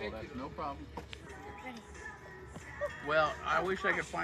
that's no problem. Ready. Well, I wish I could find